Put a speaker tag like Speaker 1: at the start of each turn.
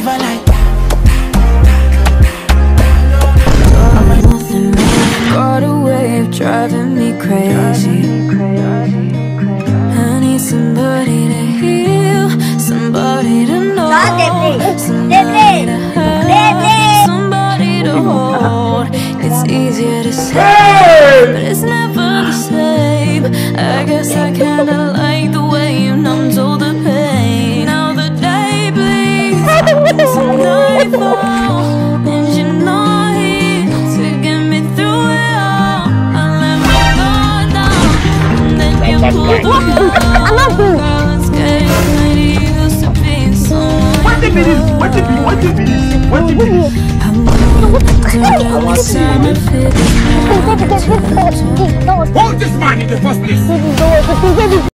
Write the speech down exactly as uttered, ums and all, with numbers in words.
Speaker 1: never like
Speaker 2: Nothing more got a way of driving me crazy. I need somebody to heal, somebody to know, somebody to have, somebody to hold. It's easier to say, but it's never the same. I guess I kinda like the way you numbed all the pain. Now the day bleeds into nightfall, and you're not here to get me through it all. I let my guard down, and then you pulled the plug. Girl, it's getting kinda used to being someone.
Speaker 3: What did it? What did it? What did it? What did it?
Speaker 2: I'm
Speaker 3: Hold this man in the first place!